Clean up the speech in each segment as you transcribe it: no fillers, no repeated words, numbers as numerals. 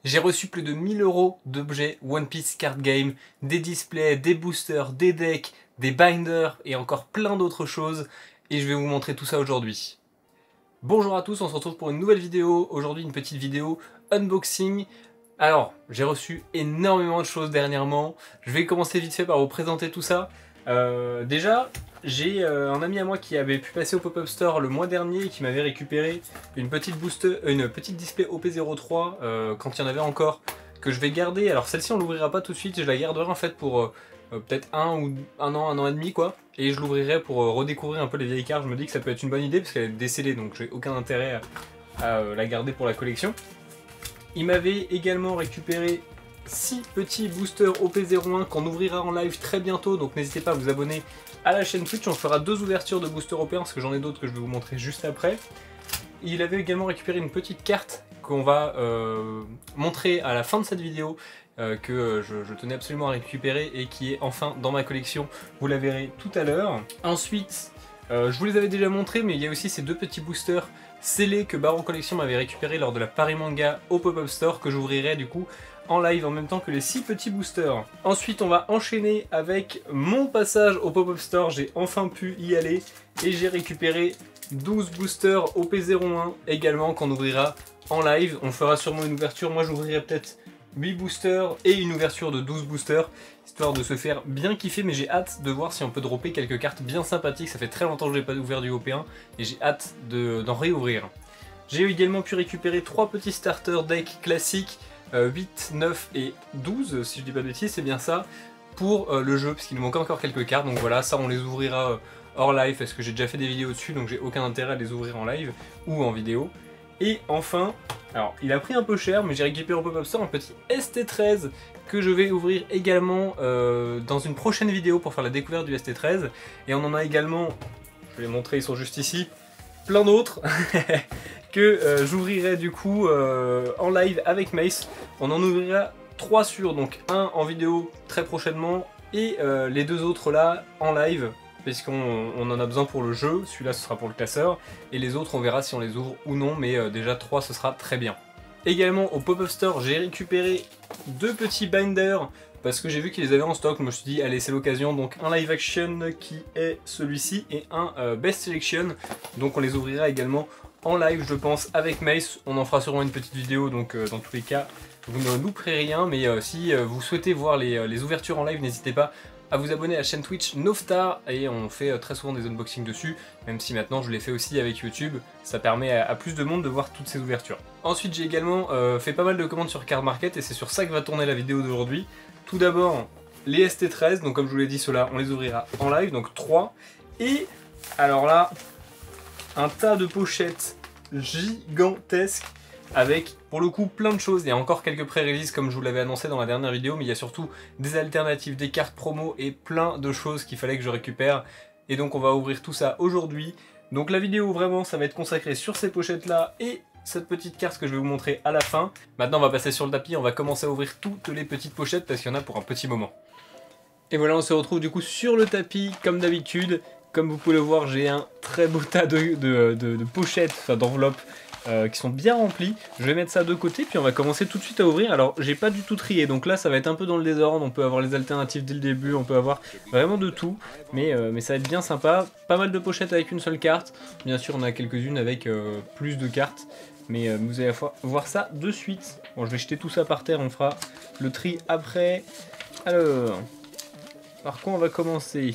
J'ai reçu plus de 1000 € d'objets One Piece Card Game, des displays, des boosters, des decks, des binders et encore plein d'autres choses. Et je vais vous montrer tout ça aujourd'hui. Bonjour à tous, on se retrouve pour une nouvelle vidéo. Aujourd'hui une petite vidéo unboxing. Alors, j'ai reçu énormément de choses dernièrement. Je vais commencer vite fait par vous présenter tout ça. Déjà, j'ai un ami à moi qui avait pu passer au Pop-Up Store le mois dernier et qui m'avait récupéré une petite display OP03 quand il y en avait encore, que je vais garder. Alors celle-ci on l'ouvrira pas tout de suite, je la garderai en fait pour peut-être un an et demi quoi. Et je l'ouvrirai pour redécouvrir un peu les vieilles cartes. Je me dis que ça peut être une bonne idée parce qu'elle est décellée, donc j'ai aucun intérêt à la garder pour la collection. Il m'avait également récupéré 6 petits boosters OP01 qu'on ouvrira en live très bientôt, donc n'hésitez pas à vous abonner à la chaîne Twitch. On fera 2 ouvertures de boosters OP1 parce que j'en ai d'autres que je vais vous montrer juste après. Il avait également récupéré une petite carte qu'on va montrer à la fin de cette vidéo, que je tenais absolument à récupérer et qui est enfin dans ma collection. Vous la verrez tout à l'heure. Ensuite, je vous les avais déjà montrés, mais il y a aussi ces 2 petits boosters scellés que Baron Collection m'avait récupéré lors de la Paris Manga au Pop-Up Store, que j'ouvrirai du coup en live en même temps que les 6 petits boosters. Ensuite on va enchaîner avec mon passage au Pop-Up Store. J'ai enfin pu y aller et j'ai récupéré 12 boosters OP01 également qu'on ouvrira en live. On fera sûrement une ouverture, moi j'ouvrirai peut-être 8 boosters et une ouverture de 12 boosters, histoire de se faire bien kiffer, mais j'ai hâte de voir si on peut dropper quelques cartes bien sympathiques. Ça fait très longtemps que je n'ai pas ouvert du OP1 et j'ai hâte d'en réouvrir. J'ai également pu récupérer 3 petits starter decks classiques, 8, 9 et 12, si je dis pas de bêtises, c'est bien ça, pour le jeu, parce qu'il nous manque encore quelques cartes, donc voilà, ça on les ouvrira hors live, parce que j'ai déjà fait des vidéos dessus, donc j'ai aucun intérêt à les ouvrir en live ou en vidéo. Et enfin, alors il a pris un peu cher, mais j'ai récupéré au Pop-Up Store un petit ST13 que je vais ouvrir également dans une prochaine vidéo pour faire la découverte du ST13. Et on en a également, je vais les montrer, ils sont juste ici, plein d'autres que j'ouvrirai du coup en live avec Mace. On en ouvrira 3 sur, donc un en vidéo très prochainement et les 2 autres là en live, puisqu'on en a besoin pour le jeu. Celui-là ce sera pour le classeur et les autres on verra si on les ouvre ou non, mais déjà 3 ce sera très bien. Également au Pop-Up Store j'ai récupéré 2 petits binders parce que j'ai vu qu'ils les avaient en stock. Je me suis dit allez c'est l'occasion, donc un live action qui est celui-ci et un best selection, donc on les ouvrira également en live je pense avec Mace. On en fera sûrement une petite vidéo, donc dans tous les cas vous ne louperez rien, mais si vous souhaitez voir les ouvertures en live, n'hésitez pas à vous abonner à la chaîne Twitch Novstar, et on fait très souvent des unboxings dessus, même si maintenant je l'ai fait aussi avec YouTube, ça permet à plus de monde de voir toutes ces ouvertures. Ensuite j'ai également fait pas mal de commandes sur Card Market et c'est sur ça que va tourner la vidéo d'aujourd'hui. Tout d'abord les ST13, donc comme je vous l'ai dit ceux-là on les ouvrira en live, donc 3, et alors là un tas de pochettes gigantesques avec pour le coup plein de choses. Il y a encore quelques pré-releases comme je vous l'avais annoncé dans la dernière vidéo, mais il y a surtout des alternatives, des cartes promo et plein de choses qu'il fallait que je récupère, et donc on va ouvrir tout ça aujourd'hui. Donc la vidéo vraiment ça va être consacré sur ces pochettes là et cette petite carte que je vais vous montrer à la fin. Maintenant on va passer sur le tapis, on va commencer à ouvrir toutes les petites pochettes parce qu'il y en a pour un petit moment. Et voilà, on se retrouve du coup sur le tapis comme d'habitude. Comme vous pouvez le voir, j'ai un très beau tas de pochettes, enfin d'enveloppes qui sont bien remplies. Je vais mettre ça de côté, puis on va commencer tout de suite à ouvrir. Alors, j'ai pas du tout trié, donc là, ça va être un peu dans le désordre. On peut avoir les alternatives dès le début, on peut avoir vraiment de tout. Mais ça va être bien sympa. Pas mal de pochettes avec une seule carte. Bien sûr, on a quelques-unes avec plus de cartes. Mais vous allez voir ça de suite. Bon, je vais jeter tout ça par terre, on fera le tri après. Alors, par quoi on va commencer?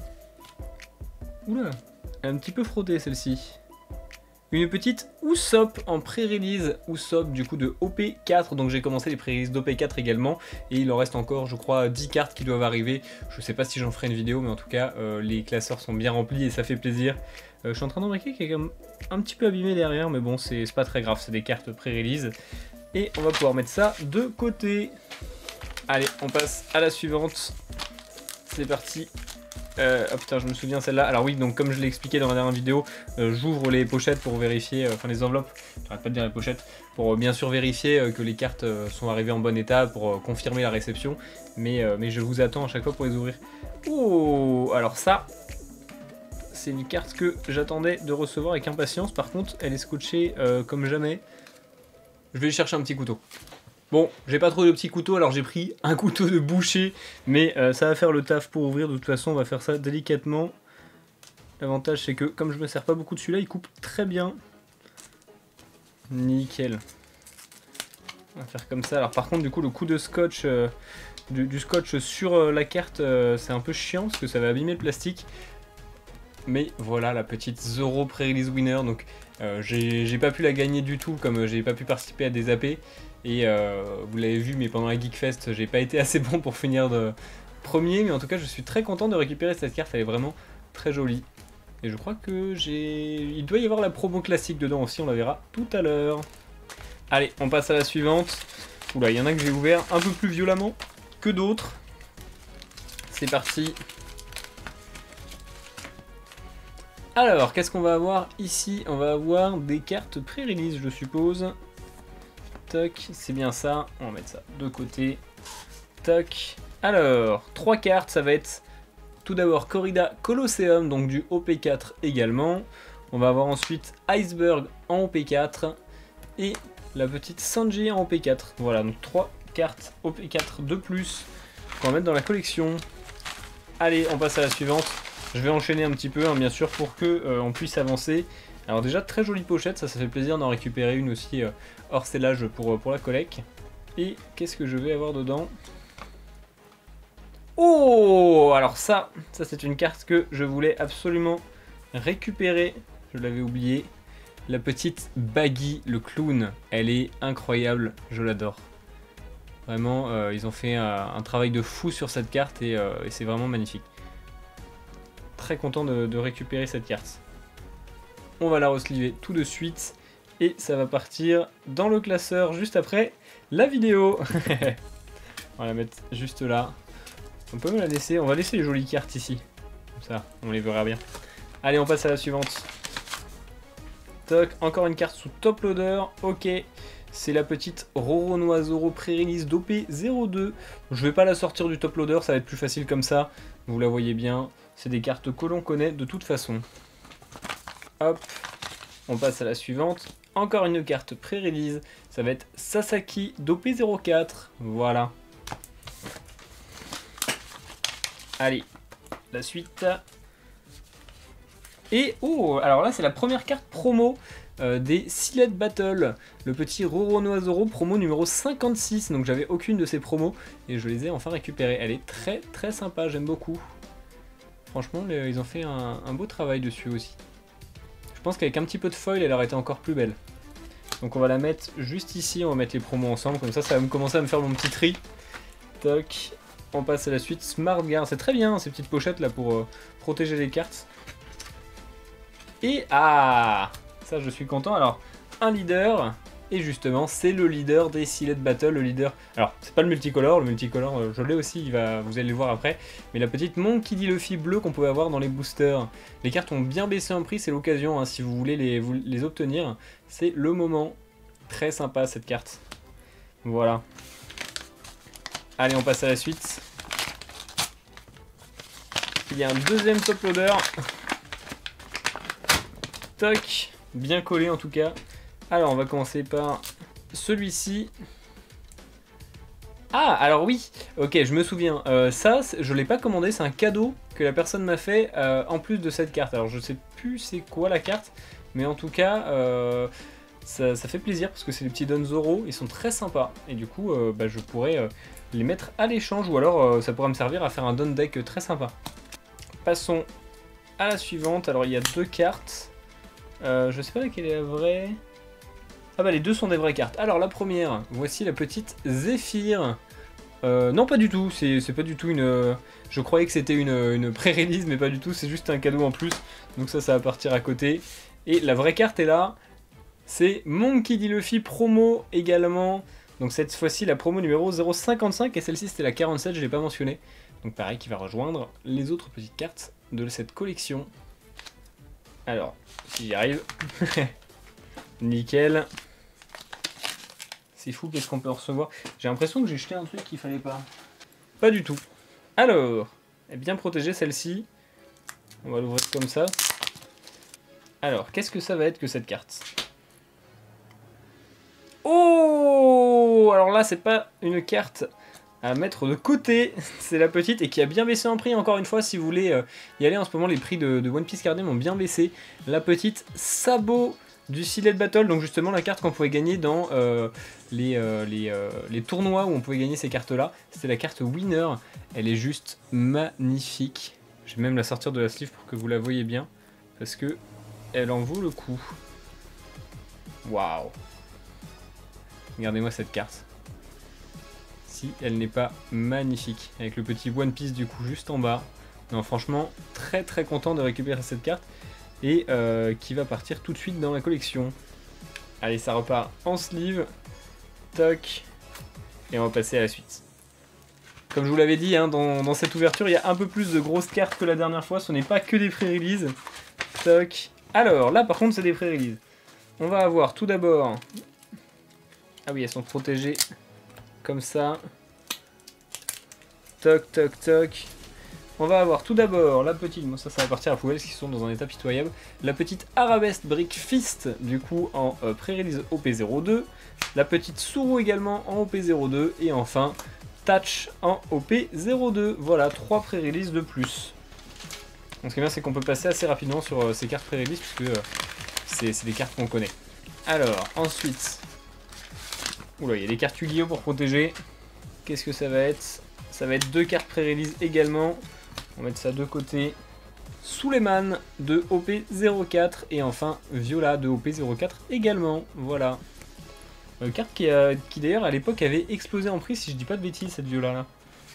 Oula, elle est un petit peu frottée celle-ci. Une petite Usopp en pré-release, Usopp du coup de OP4, donc j'ai commencé les pré-releases d'OP4 également, et il en reste encore je crois 10 cartes qui doivent arriver. Je sais pas si j'en ferai une vidéo, mais en tout cas les classeurs sont bien remplis et ça fait plaisir. Je suis en train d'en remarquer qu'il est quand même un petit peu abîmé derrière, mais bon c'est pas très grave, c'est des cartes pré-release. Et on va pouvoir mettre ça de côté. Allez, on passe à la suivante. C'est parti. Oh putain, je me souviens celle-là. Alors oui, donc comme je l'ai expliqué dans la dernière vidéo, j'ouvre les pochettes pour vérifier, enfin les enveloppes, j'arrête pas de dire les pochettes, pour bien sûr vérifier que les cartes sont arrivées en bon état, pour confirmer la réception, mais je vous attends à chaque fois pour les ouvrir. Oh, alors ça, c'est une carte que j'attendais de recevoir avec impatience. Par contre, elle est scotchée comme jamais. Je vais chercher un petit couteau. Bon, j'ai pas trop de petits couteaux, alors j'ai pris un couteau de boucher, mais ça va faire le taf pour ouvrir. De toute façon, on va faire ça délicatement. L'avantage, c'est que comme je me sers pas beaucoup de celui-là, il coupe très bien. Nickel. On va faire comme ça. Alors par contre, du coup, le coup de scotch, du scotch sur la carte, c'est un peu chiant parce que ça va abîmer le plastique. Mais voilà la petite Zoro Pre-Release Winner. Donc j'ai pas pu la gagner du tout, comme j'ai pas pu participer à des AP. Et vous l'avez vu, mais pendant la Geekfest, j'ai pas été assez bon pour finir de premier. Mais en tout cas, je suis très content de récupérer cette carte. Elle est vraiment très jolie. Et je crois que il doit y avoir la promo classique dedans aussi. On la verra tout à l'heure. Allez, on passe à la suivante. Oula, il y en a que j'ai ouvert un peu plus violemment que d'autres. C'est parti. Alors, qu'est-ce qu'on va avoir ici? On va avoir des cartes pré-release, je suppose. Toc, c'est bien ça. On va mettre ça de côté. Toc. Alors, 3 cartes, ça va être tout d'abord Corrida Colosseum, donc du OP4 également. On va avoir ensuite Iceberg en OP4 et la petite Sanji en OP4. Voilà, donc 3 cartes OP4 de plus qu'on va mettre dans la collection. Allez, on passe à la suivante. Je vais enchaîner un petit peu, hein, bien sûr, pour que on puisse avancer. Alors déjà, très jolie pochette, ça fait plaisir d'en récupérer une aussi hors scellage pour la collecte. Et qu'est-ce que je vais avoir dedans? Oh! Alors ça c'est une carte que je voulais absolument récupérer. Je l'avais oublié. La petite Baggy, le clown. Elle est incroyable, je l'adore. Vraiment, ils ont fait un travail de fou sur cette carte et c'est vraiment magnifique. Très content de récupérer cette carte. On va la resliver tout de suite et ça va partir dans le classeur juste après la vidéo. On va la mettre juste là. On peut me la laisser, on va laisser les jolies cartes ici. Comme ça, on les verra bien. Allez, on passe à la suivante. Toc, encore une carte sous top loader. Ok, c'est la petite Roronoa Zoro Pre-Release d'OP02. Je vais pas la sortir du top loader, ça va être plus facile comme ça. Vous la voyez bien, c'est des cartes que l'on connaît de toute façon. Hop, on passe à la suivante. Encore une carte pré-release, ça va être Sasaki d'OP04. Voilà. Allez, la suite. Et oh, alors là c'est la première carte promo des Silhouette Battle. Le petit Roronoa Zoro promo numéro 56. Donc j'avais aucune de ces promos et je les ai enfin récupérées. Elle est très très sympa, j'aime beaucoup. Franchement, ils ont fait un beau travail dessus aussi. Je pense qu'avec un petit peu de foil, elle aurait été encore plus belle. Donc on va la mettre juste ici, on va mettre les promos ensemble. Comme ça, ça va commencer à me faire mon petit tri. Toc. On passe à la suite. Smart Guard, c'est très bien ces petites pochettes là pour protéger les cartes. Et ah, ça je suis content. Alors, un leader. Et justement, c'est le leader des Silhouette Battle, le leader. Alors, c'est pas le multicolore je l'ai aussi, vous allez le voir après. Mais la petite Monkey D. Luffy bleue qu'on pouvait avoir dans les boosters. Les cartes ont bien baissé en prix, c'est l'occasion, hein, si vous voulez les obtenir. C'est le moment. Très sympa cette carte. Voilà. Allez, on passe à la suite. Il y a un deuxième top loader. Toc, bien collé en tout cas. Alors, on va commencer par celui-ci. Ah, alors oui, ok, je me souviens. Ça, je l'ai pas commandé, c'est un cadeau que la personne m'a fait en plus de cette carte. Alors, je sais plus c'est quoi la carte, mais en tout cas, ça fait plaisir parce que c'est les petits Don Zoro, ils sont très sympas. Et du coup, je pourrais les mettre à l'échange ou alors ça pourrait me servir à faire un Don Deck très sympa. Passons à la suivante. Alors, il y a deux cartes. Je sais pas laquelle est la vraie. Ah bah les deux sont des vraies cartes. Alors la première, voici la petite Zephyr. Non pas du tout, c'est pas du tout une... Je croyais que c'était une pré-release mais pas du tout, c'est juste un cadeau en plus. Donc ça va partir à côté. Et la vraie carte est là. C'est Monkey D. Luffy promo également. Donc cette fois-ci la promo numéro 055 et celle-ci c'était la 47, je l'ai pas mentionné. Donc pareil qui va rejoindre les autres petites cartes de cette collection. Alors, si j'y arrive. Nickel. C'est fou, qu'est-ce qu'on peut recevoir? J'ai l'impression que j'ai jeté un truc qu'il fallait pas. Pas du tout. Alors, elle est bien protégée celle-ci. On va l'ouvrir comme ça. Alors, qu'est-ce que ça va être que cette carte? Oh! Oh, alors là, c'est pas une carte à mettre de côté, c'est la petite et qui a bien baissé en prix. Encore une fois, si vous voulez y aller en ce moment, les prix de One Piece Card Game ont bien baissé. La petite Sabot du Sealed Battle, donc justement la carte qu'on pouvait gagner dans les tournois où on pouvait gagner ces cartes là. C'était la carte Winner, elle est juste magnifique. Je vais même la sortir de la sleeve pour que vous la voyez bien, parce que elle en vaut le coup. Waouh! Regardez-moi cette carte. Si elle n'est pas magnifique, avec le petit One Piece du coup juste en bas. Non, franchement, très très content de récupérer cette carte et qui va partir tout de suite dans ma collection. Allez, ça repart en sleeve. Toc. Et on va passer à la suite. Comme je vous l'avais dit, hein, dans cette ouverture, il y a un peu plus de grosses cartes que la dernière fois. Ce n'est pas que des pré-releases. Toc. Alors, là par contre, c'est des pré-releases. On va avoir tout d'abord... Ah oui, elles sont protégées comme ça. Toc, toc, toc. On va avoir tout d'abord la petite... Bon, ça va partir à la poubelle parce qu'ils sont dans un état pitoyable. La petite Arabesque Brick Fist, du coup, en pré-release OP02. La petite Suru également en OP02. Et enfin... Touch en OP02, voilà, 3 pré-releases de plus. Donc ce qui est bien, c'est qu'on peut passer assez rapidement sur ces cartes pré-release, puisque c'est des cartes qu'on connaît. Alors, ensuite... Oula, il y a des cartes Yu-Gi-Oh pour protéger. Qu'est-ce que ça va être? Ça va être 2 cartes pré-release également. On va mettre ça de côté. Suleiman de OP04, et enfin Viola de OP04 également, voilà. Carte qui d'ailleurs à l'époque avait explosé en prix, si je dis pas de bêtises, cette Viola là.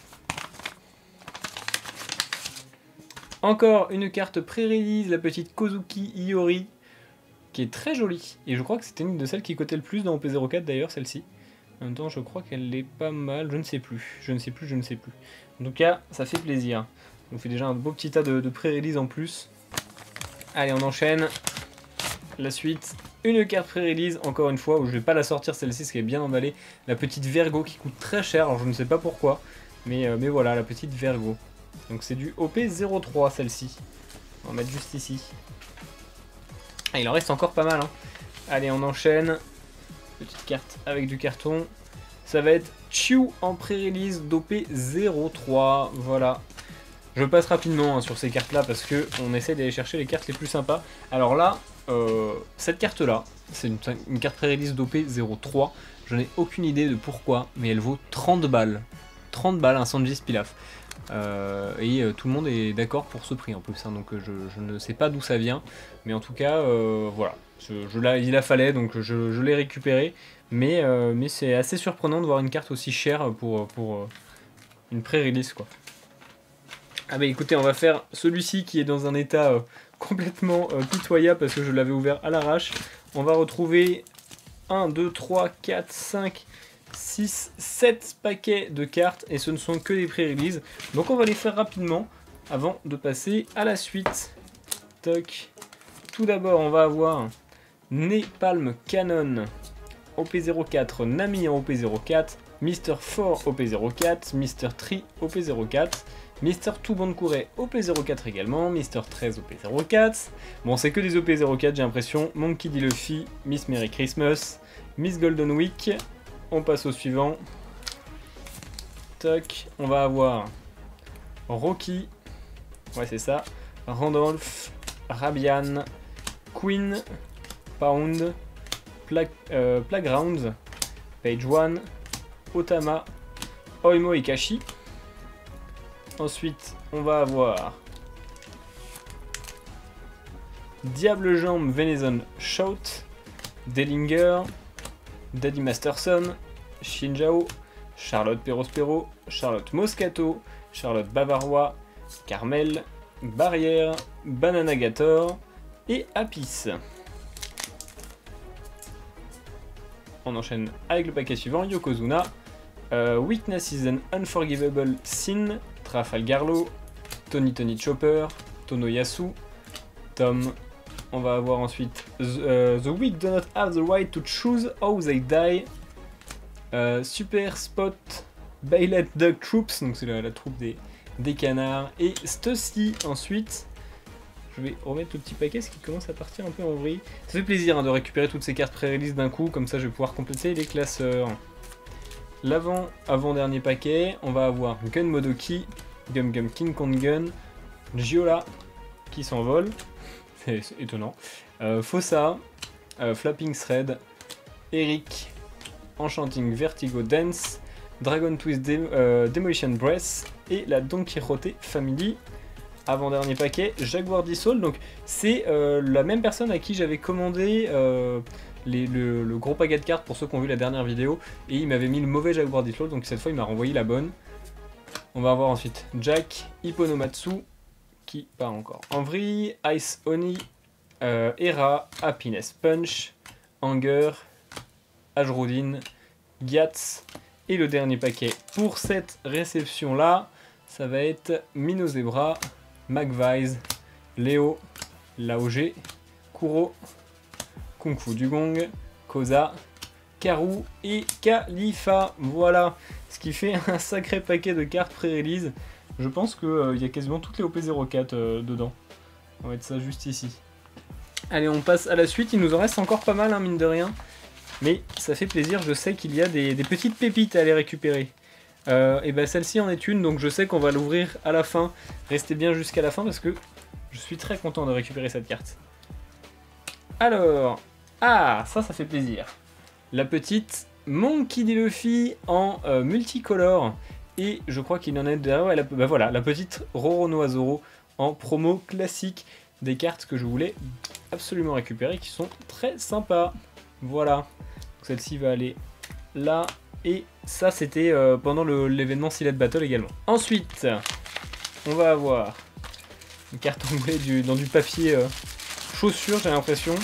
Encore une carte pré-release, la petite Kozuki Iori, qui est très jolie. Et je crois que c'était une de celles qui cotait le plus dans OP04 d'ailleurs, celle-ci. En même temps, je crois qu'elle est pas mal, je ne sais plus. En tout cas, ça fait plaisir. On fait déjà un beau petit tas de pré-release en plus. Allez, on enchaîne. La suite, une carte pré-release, encore une fois, où je vais pas la sortir celle-ci, parce qu'elle est bien emballée. La petite Vergo qui coûte très cher, alors je ne sais pas pourquoi, mais voilà, la petite Vergo. Donc c'est du OP03 celle-ci. On va mettre juste ici. Ah, il en reste encore pas mal, hein. Allez, on enchaîne. Petite carte avec du carton. Ça va être Chew en pré-release d'OP03, voilà. Je passe rapidement hein, sur ces cartes-là, parce que on essaie d'aller chercher les cartes les plus sympas. Alors là... cette carte là, c'est une carte pré-release d'OP03, je n'ai aucune idée de pourquoi, mais elle vaut 30 balles. 30 balles, un Sanji Pilaf. Et tout le monde est d'accord pour ce prix en plus, hein, donc je ne sais pas d'où ça vient, mais en tout cas, voilà, il la fallait, donc je l'ai récupéré, mais c'est assez surprenant de voir une carte aussi chère pour une pré-release quoi. Ah bah écoutez, on va faire celui-ci qui est dans un état... complètement pitoyable parce que je l'avais ouvert à l'arrache. On va retrouver 1, 2, 3, 4, 5, 6, 7 paquets de cartes et ce ne sont que des pré-releases. Donc on va les faire rapidement avant de passer à la suite. Toc. Tout d'abord on va avoir Napalm Cannon OP04, Nami en OP04, Mr. 4 OP04, Mr. 3 OP04, Mr. Tubankure OP04 également, Mr. 13 OP04. Bon, c'est que des OP04, j'ai l'impression. Monkey D. Luffy, Miss Merry Christmas, Miss Golden Week. On passe au suivant. Toc, on va avoir Rocky. Ouais, c'est ça. Randolph, Rabian, Queen, Pound, Playgrounds, Page 1, Otama, Oimo Ikashi. Ensuite, on va avoir Diable Jambe Venezon Shout, Dellinger, Daddy Masterson, Shinjao, Charlotte Perospero, Charlotte Moscato, Charlotte Bavarois, Carmel, Barrière, Banana Gator et Apis. On enchaîne avec le paquet suivant, Yokozuna, Weakness is an Unforgivable Sin, Trafalgarlo, Tony Chopper, Tonoyasu, Tom. On va avoir ensuite The Weak do not have the right to choose how they die, Super Spot, Baylet Dog Troops, donc c'est la troupe des canards, et Stussy ensuite. Je vais remettre le petit paquet, ce qui commence à partir un peu en vrille. Ça fait plaisir hein, de récupérer toutes ces cartes pré-release d'un coup, comme ça je vais pouvoir compléter les classeurs. Avant-dernier paquet, on va avoir Gun Modoki, Gum Gum King Kong Gun, Giola qui s'envole, c'est étonnant, Fossa, Flapping Thread, Eric, Enchanting Vertigo Dance, Dragon Twist Demolition Breath et la Don Quixote Family. Avant-dernier paquet, Jaguar Dissolve, donc c'est la même personne à qui j'avais commandé le gros paquet de cartes pour ceux qui ont vu la dernière vidéo, et il m'avait mis le mauvais Jaguar Dissolve, donc cette fois il m'a renvoyé la bonne. On va avoir ensuite Jack, Hipponomatsu, qui part encore en vrille, Ice Oni, Hera, Happiness Punch, Anger, Ajrodin, Gyatz, et le dernier paquet pour cette réception là, ça va être Minozebra, Magvise, Léo, Laoge, Kuro, Kung Fu Dugong, Koza, Karu et Khalifa. Voilà, ce qui fait un sacré paquet de cartes pré-release. Je pense qu'il y a quasiment toutes les OP04 dedans. On va mettre ça juste ici. Allez, on passe à la suite. Il nous en reste encore pas mal, hein, mine de rien. Mais ça fait plaisir, je sais qu'il y a des petites pépites à aller récupérer. Et ben celle-ci en est une, donc je sais qu'on va l'ouvrir à la fin. Restez bien jusqu'à la fin parce que je suis très content de récupérer cette carte. Alors, ça fait plaisir. La petite Monkey D. Luffy en multicolore. Et je crois qu'il en est derrière. Ouais, bah voilà, la petite Roronoa en promo classique. Des cartes que je voulais absolument récupérer qui sont très sympas. Voilà. Celle-ci va aller là. Et ça, c'était pendant l'événement Silhouette Battle également. Ensuite, on va avoir une carte emblée dans du papier chaussure, j'ai l'impression.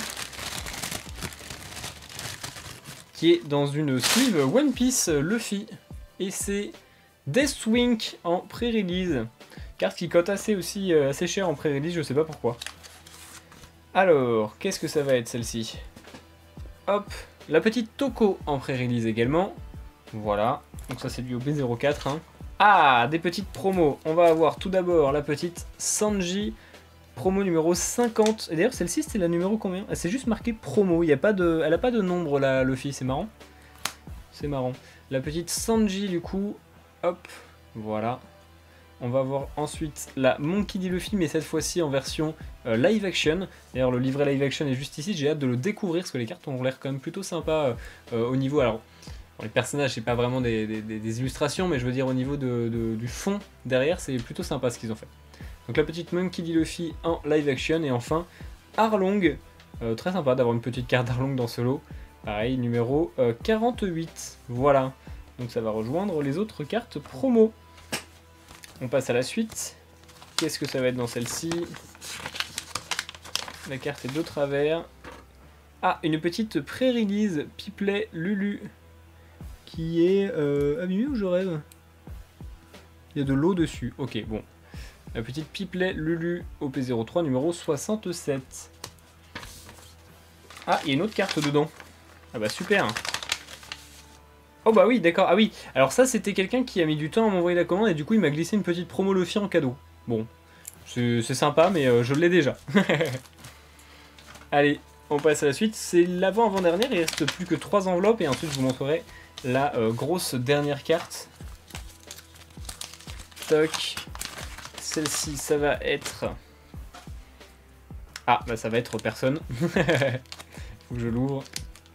Qui est dans une sleeve One Piece Luffy. Et c'est Deathwing en pré-release. Carte qui cote assez cher en pré-release, je sais pas pourquoi. Alors, qu'est-ce que ça va être celle-ci? Hop, la petite Toko en pré-release également. Voilà, donc ça c'est du OP04. Hein. Ah, des petites promos. On va avoir tout d'abord la petite Sanji, promo numéro 50. Et d'ailleurs celle-ci c'était la numéro combien? C'est juste marqué promo, il y a pas de... elle a pas de nombre la Luffy, c'est marrant. C'est marrant. La petite Sanji du coup, hop, voilà. On va voir ensuite la Monkey D. Luffy, mais cette fois-ci en version live action. D'ailleurs le livret live action est juste ici, j'ai hâte de le découvrir parce que les cartes ont l'air quand même plutôt sympas au niveau... Alors, les personnages, c'est pas vraiment des illustrations, mais je veux dire au niveau du fond derrière, c'est plutôt sympa ce qu'ils ont fait. Donc la petite Monkey D. Luffy en live action, et enfin Arlong, très sympa d'avoir une petite carte d'Arlong dans ce lot. Pareil, numéro 48. Voilà, donc ça va rejoindre les autres cartes promo. On passe à la suite. Qu'est-ce que ça va être dans celle-ci? La carte est de travers. Ah, une petite pré-release Piplet Lulu. Qui est abîmé ou je rêve? Il y a de l'eau dessus. Ok, bon. La petite Piplet Lulu OP03 numéro 67. Ah, il y a une autre carte dedans. Ah bah super. Oh bah oui, d'accord. Ah oui, alors ça c'était quelqu'un qui a mis du temps à m'envoyer la commande et du coup il m'a glissé une petite promo Luffy en cadeau. Bon, c'est sympa mais je l'ai déjà. Allez, on passe à la suite. C'est l'avant-avant-dernière, il reste plus que 3 enveloppes et ensuite je vous montrerai la grosse dernière carte. Toc. Celle-ci, ça va être... Ah, bah ça va être personne. Faut que je l'ouvre.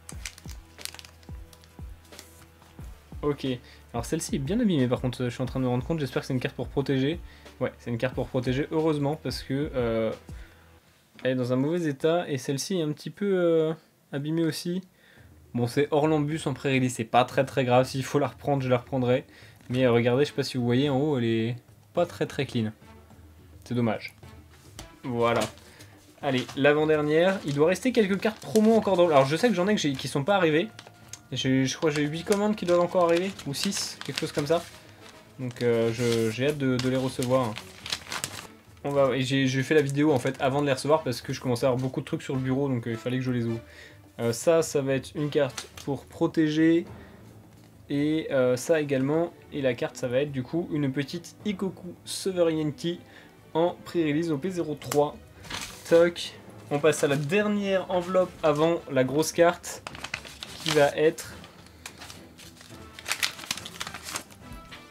Ok. Alors celle-ci est bien abîmée par contre, je suis en train de me rendre compte. J'espère que c'est une carte pour protéger. Ouais, c'est une carte pour protéger, heureusement, parce que... elle est dans un mauvais état. Et celle-ci est un petit peu abîmée aussi. Bon, c'est Orlambus en pré-release, c'est pas très grave. S'il faut la reprendre, je la reprendrai. Mais regardez, je sais pas si vous voyez, en haut, elle est pas très clean. C'est dommage. Voilà. Allez, l'avant-dernière. Il doit rester quelques cartes promo encore dans... Alors, je sais que j'en ai qui sont pas arrivées. Je crois que j'ai 8 commandes qui doivent encore arriver. Ou 6, quelque chose comme ça. Donc, j'ai hâte de les recevoir. Et j'ai fait la vidéo, en fait, avant de les recevoir, parce que je commençais à avoir beaucoup de trucs sur le bureau, donc il fallait que je les ouvre. Ça va être une carte pour protéger. Et ça également. Et la carte, ça va être du coup une petite Ikoku Sovereignty en pré-release OP03. Toc. On passe à la dernière enveloppe avant la grosse carte. Qui va être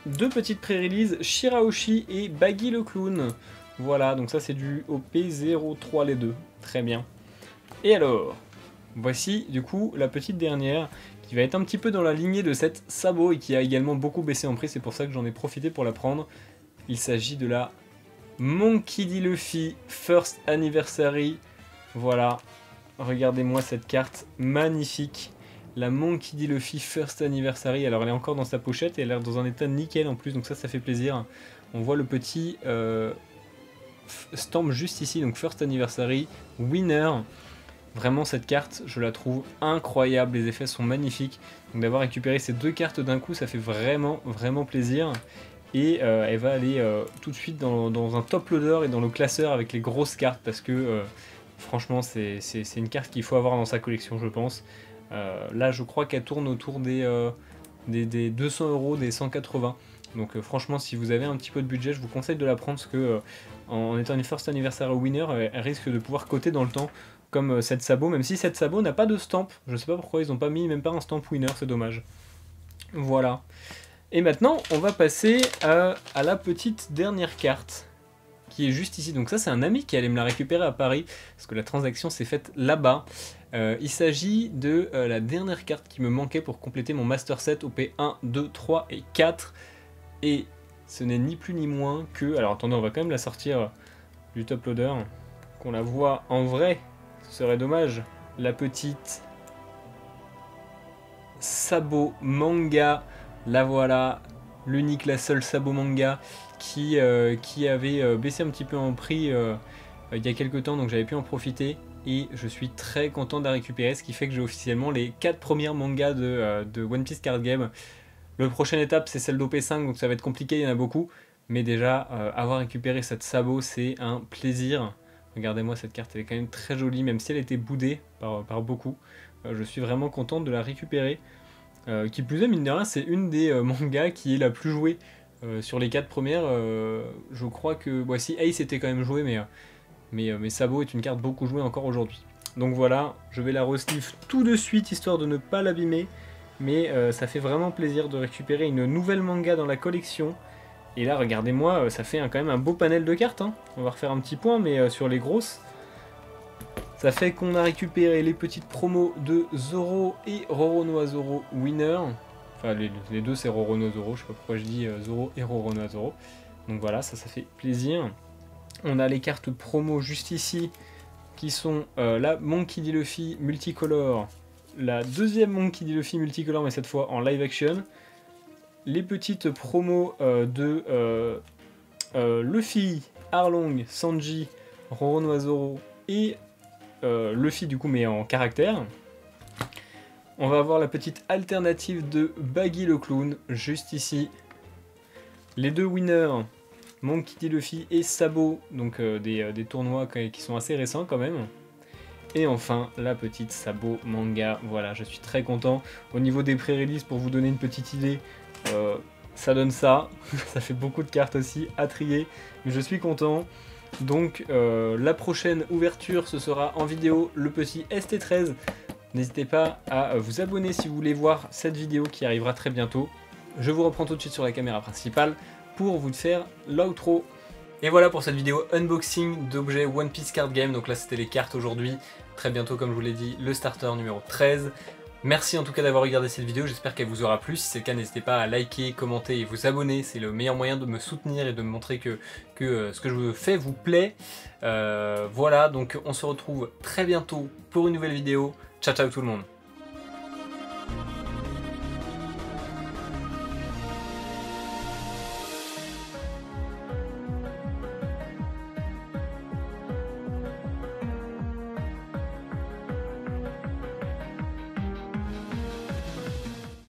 deux petites pré-releases, Shirahoshi et Baggy le Clown. Voilà, donc ça c'est du OP03 les deux. Très bien. Et alors, voici du coup la petite dernière qui va être un petit peu dans la lignée de cette Sabo et qui a également beaucoup baissé en prix, c'est pour ça que j'en ai profité pour la prendre. Il s'agit de la Monkey D. Luffy First Anniversary. Voilà, regardez-moi cette carte magnifique. La Monkey D. Luffy First Anniversary. Alors elle est encore dans sa pochette et elle a l'air dans un état nickel en plus, donc ça fait plaisir. On voit le petit stamp juste ici, donc First Anniversary Winner. Vraiment cette carte, je la trouve incroyable, les effets sont magnifiques. Donc d'avoir récupéré ces deux cartes d'un coup, ça fait vraiment plaisir. Et elle va aller tout de suite dans un top loader et dans le classeur avec les grosses cartes parce que franchement c'est une carte qu'il faut avoir dans sa collection, je pense. Là je crois qu'elle tourne autour des 200 €, des 180. Donc franchement si vous avez un petit peu de budget, je vous conseille de la prendre parce que en étant une First Anniversary Winner, elle risque de pouvoir coter dans le temps comme cette Sabo, même si cette Sabo n'a pas de stamp. Je sais pas pourquoi ils n'ont pas mis même pas un stamp winner, c'est dommage. Voilà. Et maintenant, on va passer à la petite dernière carte qui est juste ici. Donc ça, c'est un ami qui allait me la récupérer à Paris parce que la transaction s'est faite là-bas. Il s'agit de la dernière carte qui me manquait pour compléter mon Master Set OP 1, 2, 3 et 4. Et ce n'est ni plus ni moins que... Alors attendez, on va quand même la sortir du top loader. Qu'on la voit en vrai, ce serait dommage. La petite Sabo Manga. La voilà, l'unique, la seule Sabo Manga qui avait baissé un petit peu en prix il y a quelques temps, donc j'avais pu en profiter. Et je suis très content de la récupérer, ce qui fait que j'ai officiellement les 4 premières mangas de One Piece Card Game. Le prochaine étape, c'est celle d'OP5, donc ça va être compliqué, il y en a beaucoup. Mais déjà, avoir récupéré cette Sabo, c'est un plaisir. Regardez-moi cette carte, elle est quand même très jolie, même si elle était boudée par beaucoup. Je suis vraiment content de la récupérer. Qui plus est, mine de rien, c'est une des mangas qui est la plus jouée sur les 4 premières. Je crois que... Voici Ace était quand même joué, mais Sabo est une carte beaucoup jouée encore aujourd'hui. Donc voilà, je vais la resniff tout de suite, histoire de ne pas l'abîmer. Mais ça fait vraiment plaisir de récupérer une nouvelle manga dans la collection. Et là, regardez-moi, ça fait quand même un beau panel de cartes. Hein. On va refaire un petit point, mais sur les grosses... Ça fait qu'on a récupéré les petites promos de Zoro et Roronoa Zoro Winner. Enfin, les deux, c'est Roronoa Zoro. Je sais pas pourquoi je dis Zoro et Roronoa Zoro. Donc voilà, ça fait plaisir. On a les cartes promo juste ici, qui sont la Monkey D. Luffy Multicolor. La deuxième Monkey D. Luffy Multicolor, mais cette fois en live action. Les petites promos de Luffy, Arlong, Sanji, Roronoa Zoro et... Luffy du coup mais en caractère. On va avoir la petite alternative de Baggy le Clown juste ici. Les deux winners, Monkey D. Luffy et Sabo, donc des tournois qui sont assez récents quand même. Et enfin la petite Sabo Manga, voilà, je suis très content. Au niveau des pré-release, pour vous donner une petite idée, ça donne ça. Ça fait beaucoup de cartes aussi à trier, mais je suis content. Donc la prochaine ouverture, ce sera en vidéo, le petit ST13. N'hésitez pas à vous abonner si vous voulez voir cette vidéo qui arrivera très bientôt. Je vous reprends tout de suite sur la caméra principale pour vous faire l'outro. Et voilà pour cette vidéo unboxing d'objets One Piece Card Game. Donc là c'était les cartes aujourd'hui. Très bientôt, comme je vous l'ai dit, le starter numéro 13. Merci en tout cas d'avoir regardé cette vidéo, j'espère qu'elle vous aura plu. Si c'est le cas, n'hésitez pas à liker, commenter et vous abonner. C'est le meilleur moyen de me soutenir et de me montrer que ce que je fais vous plaît. Voilà, donc on se retrouve très bientôt pour une nouvelle vidéo. Ciao ciao tout le monde.